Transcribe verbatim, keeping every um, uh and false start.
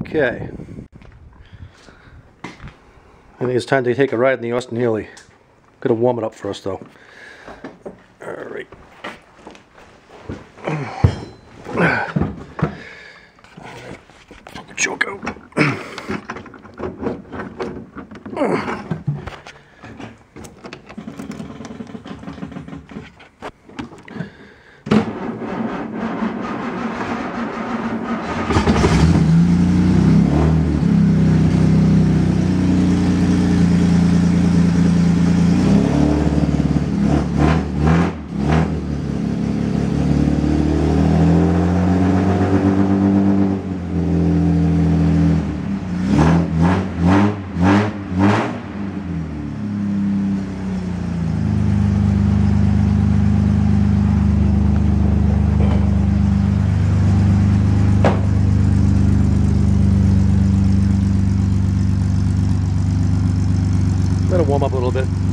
Okay. I think it's time to take a ride in the Austin Healey. Gotta warm it up first though. Alright. Choke out. Let it warm up a little bit.